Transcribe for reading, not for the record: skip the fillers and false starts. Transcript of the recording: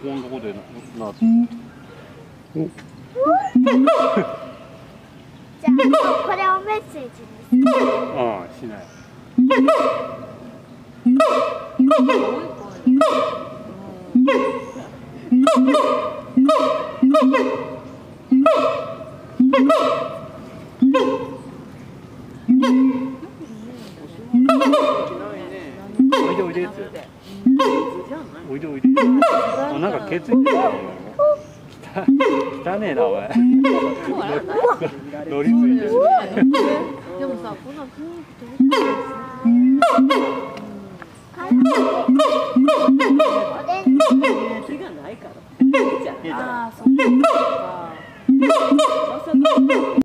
こんなとこでな。 じゃあもうこれをメッセージにする。 ああ、しない。おいでおいでって。おいでおいで。あ、なんかケツいてる。汚ねえなお前。乗りついてる。 でもさ、こんなふーって気がないから。 ああ、そっか。